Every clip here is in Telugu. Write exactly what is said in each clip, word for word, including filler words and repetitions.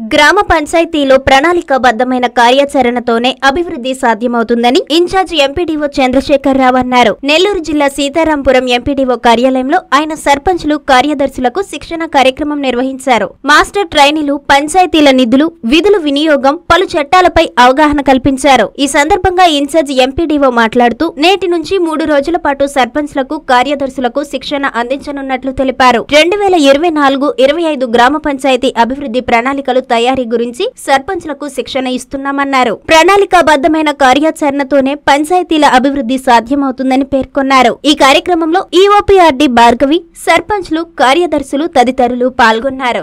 గ్రామ పంచాయతీలో ప్రణాళికాబద్ధమైన కార్యాచరణతోనే అభివృద్ధి సాధ్యమవుతుందని ఇన్ఛార్జ్ ఎంపీడీఓ చంద్రశేఖర్ రావు అన్నారు. నెల్లూరు జిల్లా సీతారాంపురం ఎంపీడీఓ కార్యాలయంలో ఆయన సర్పంచ్లు, కార్యదర్శులకు శిక్షణ కార్యక్రమం నిర్వహించారు. మాస్టర్ ట్రైనీలు, పంచాయతీల నిధులు, విధులు వినియోగం, పలు చట్టాలపై అవగాహన కల్పించారు. ఈ సందర్భంగా ఇన్ఛార్జ్ ఎంపీడీఓ మాట్లాడుతూ నేటి నుంచి మూడు రోజుల పాటు సర్పంచ్లకు, కార్యదర్శులకు శిక్షణ అందించనున్నట్లు తెలిపారు. రెండు వేల ఇరవై నాలుగు ఇరవై ఐదు గ్రామ పంచాయతీ అభివృద్ధి ప్రణాళికలు తయారీ గురించి సర్పంచ్లకు శిక్షణ ఇస్తున్నామన్నారు. ప్రణాళికాబద్ధమైన కార్యాచరణతోనే పంచాయతీల అభివృద్ధి సాధ్యమవుతుందని పేర్కొన్నారు. ఈ కార్యక్రమంలో ఈఓపీఆర్డీ భార్గవి, సర్పంచ్లు, కార్యదర్శులు తదితరులు పాల్గొన్నారు.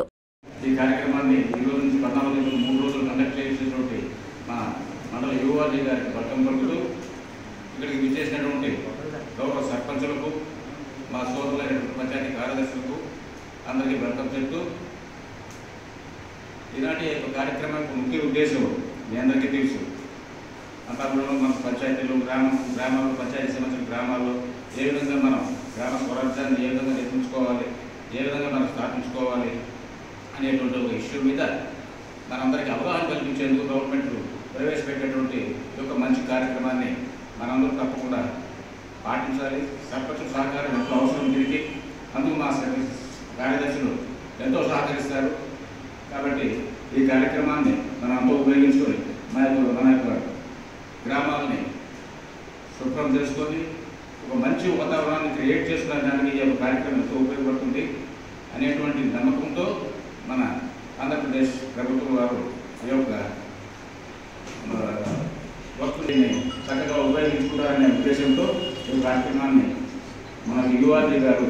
అందరికీ వెల్కమ్ చెప్తూ ఈనాటి కార్యక్రమం ముఖ్య ఉద్దేశం మీ అందరికీ తెలుసు. అంతా కూడా మన పంచాయతీలు, గ్రామం గ్రామాల్లో పంచాయతీ సంబంధించిన గ్రామాల్లో ఏ విధంగా మనం గ్రామ స్వరాజ్యాన్ని ఏ విధంగా నిర్మించుకోవాలి, ఏ విధంగా మనం స్థాపించుకోవాలి అనేటువంటి ఒక ఇష్యూ మీద మనందరికీ అవగాహన కల్పించేందుకు గవర్నమెంట్ ప్రవేశపెట్టేటువంటి ఒక మంచి కార్యక్రమాన్ని మనందరూ తప్పకుండా పాటించాలి. సర్పంచ్ సహకారం ఎంతో అవసరం దీనికి. అందుకు మా కార్యదర్శులు ఎంతో సహకరిస్తారు. కాబట్టి ఈ కార్యక్రమాన్ని మనం అంతా ఉపయోగించుకొని మన యొక్క మన యొక్క గ్రామాలని శుభ్రం చేసుకొని ఒక మంచి వాతావరణాన్ని క్రియేట్ చేసుకునే దానికి ఈ యొక్క కార్యక్రమం ఎంతో ఉపయోగపడుతుంది అనేటువంటి నమ్మకంతో మన ఆంధ్రప్రదేశ్ ప్రభుత్వం వారు ఈ యొక్క వస్తువుని చక్కగా ఉపయోగించుకుంటారనే ఉద్దేశంతో ఈ కార్యక్రమాన్ని మన యువతి గారు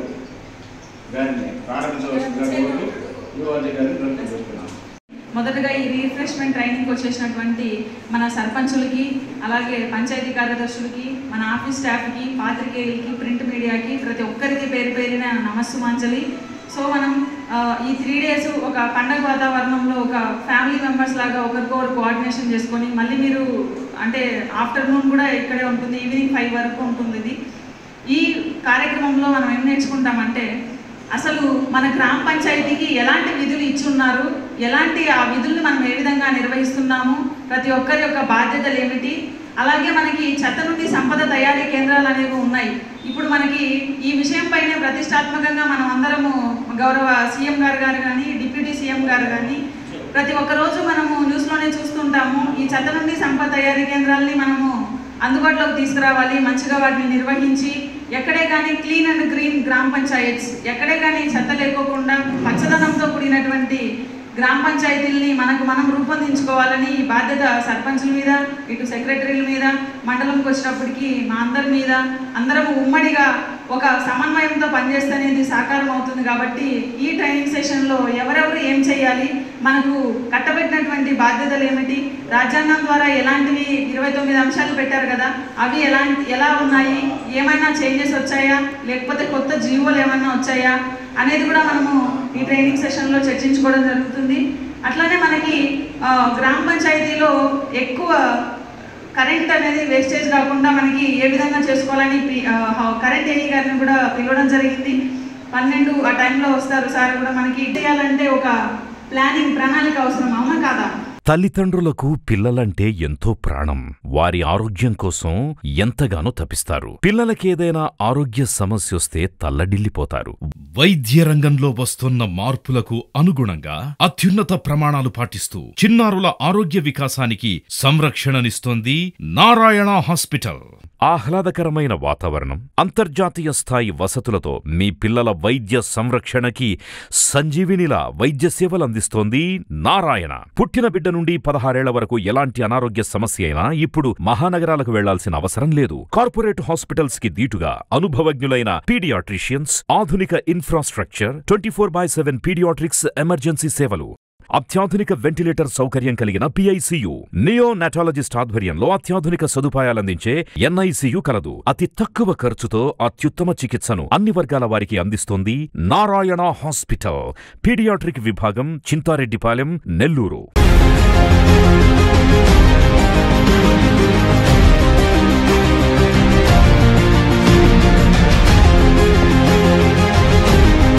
గారిని ప్రారంభించవలసిందిగా కోరుతూ యువతి గారిని ప్రయత్నిస్తున్నాం. మొదటగా ఈ రీఫ్రెష్మెంట్ ట్రైనింగ్కి వచ్చేసినటువంటి మన సర్పంచులకి, అలాగే పంచాయతీ కార్యదర్శులకి, మన ఆఫీస్ స్టాఫ్కి, పాత్రికేయులకి, ప్రింట్ మీడియాకి, ప్రతి ఒక్కరికి పేరు పేరిన నమస్సుమాంజలి. సో మనం ఈ త్రీ డేస్ ఒక పండగ వాతావరణంలో ఒక ఫ్యామిలీ మెంబర్స్ లాగా ఒకరికొకరు కోఆర్డినేషన్ చేసుకొని, మళ్ళీ మీరు అంటే ఆఫ్టర్నూన్ కూడా ఇక్కడే ఉంటుంది, ఈవినింగ్ ఫైవ్ వరకు ఉంటుంది. ఇది ఈ కార్యక్రమంలో మనం ఏం నేర్చుకుంటామంటే అసలు మన గ్రామ పంచాయతీకి ఎలాంటి విధులు ఇచ్చున్నారు, ఎలాంటి ఆ విధుల్ని మనం ఏ విధంగా నిర్వహిస్తున్నాము, ప్రతి ఒక్కరి యొక్క బాధ్యతలు ఏమిటి, అలాగే మనకి చెత్త నుండి సంపద తయారీ కేంద్రాలు అనేవి ఉన్నాయి. ఇప్పుడు మనకి ఈ విషయం పైన ప్రతిష్టాత్మకంగా మనం అందరము గౌరవ సీఎం గారు గారు కానీ, డిప్యూటీ సీఎం గారు కానీ ప్రతి ఒక్క రోజు మనము న్యూస్లోనే చూస్తుంటాము. ఈ చెత్త నుండి సంపద తయారీ కేంద్రాలని మనము అందుబాటులోకి తీసుకురావాలి, మంచిగా వాటిని నిర్వహించి ఎక్కడే కానీ క్లీన్ అండ్ గ్రీన్ గ్రామ పంచాయత్స్, ఎక్కడే కానీ చెత్త లేకోకుండా పచ్చదనంతో కూడినటువంటి గ్రామ పంచాయతీల్ని మనకు మనం రూపొందించుకోవాలని ఈ బాధ్యత సర్పంచుల మీద, ఇటు సెక్రటరీల మీద, మండలంకి వచ్చినప్పటికీ మా అందరి మీద అందరము ఉమ్మడిగా ఒక సమన్వయంతో పనిచేస్తేనేది సాకారం అవుతుంది. కాబట్టి ఈ ట్రైనింగ్ సెషన్లో ఎవరెవరు ఏం చేయాలి, మనకు కట్టబెట్టినటువంటి బాధ్యతలు ఏమిటి, రాజ్యాంగం ద్వారా ఎలాంటివి ఇరవై తొమ్మిది అంశాలు పెట్టారు కదా, అవి ఎలాంటి ఎలా ఉన్నాయి, ఏమైనా చేంజెస్ వచ్చాయా, లేకపోతే కొత్త జీవోలు ఏమైనా వచ్చాయా అనేది కూడా మనము ఈ ట్రైనింగ్ సెషన్లో చర్చించుకోవడం జరుగుతుంది. అట్లానే మనకి గ్రామ పంచాయతీలో ఎక్కువ కరెంట్ అనేది వేస్టేజ్ కాకుండా మనకి ఏ విధంగా చేసుకోవాలని కరెంట్ ఏఈ గారిని కూడా పిలవడం జరిగింది. పన్నెండు ఆ టైంలో వస్తారు సార్ కూడా. మనకి చేయాలంటే ఒక ప్లానింగ్, ప్రణాళిక అవసరం, అవునా కాదా? తల్లిదండ్రులకు పిల్లలంటే ఎంతో ప్రాణం. వారి ఆరోగ్యం కోసం ఎంతగానో తపిస్తారు. పిల్లలకేదైనా ఆరోగ్య సమస్యొస్తే తల్లడిల్లిపోతారు. వైద్య రంగంలో వస్తున్న మార్పులకు అనుగుణంగా అత్యున్నత ప్రమాణాలు పాటిస్తూ చిన్నారుల ఆరోగ్య వికాసానికి సంరక్షణనిస్తోంది నారాయణ హాస్పిటల్. ఆహ్లాదకరమైన వాతావరణం, అంతర్జాతీయ స్థాయి వసతులతో మీ పిల్లల వైద్య సంరక్షణకి సంజీవినిలా వైద్య సేవలు అందిస్తోంది నారాయణ. పుట్టిన బిడ్డ నుండి పదహారేళ్ల వరకు ఎలాంటి అనారోగ్య సమస్య అయినా ఇప్పుడు మహానగరాలకు వెళ్లాల్సిన అవసరం లేదు. కార్పొరేట్ హాస్పిటల్స్ కి దీటుగా అనుభవజ్ఞులైన పీడియాట్రిషియన్స్, ఆధునిక infrastructure, twenty four by seven paediatrics emergency సేవలు, అత్యాధునిక వెంటిలేటర్ సౌకర్యం కలిగిన పిఐసియు, నియో నాటాలజిస్ట్ ఆధ్వర్యంలో అత్యాధునిక సదుపాయాలందించే ఎన్ఐసియు కలదు. అతి తక్కువ ఖర్చుతో అత్యుత్తమ చికిత్సను అన్ని వర్గాల వారికి అందిస్తోంది నారాయణ హాస్పిటల్. పీడియాట్రిక్ విభాగం, చింతారెడ్డిపాలెం, నెల్లూరు.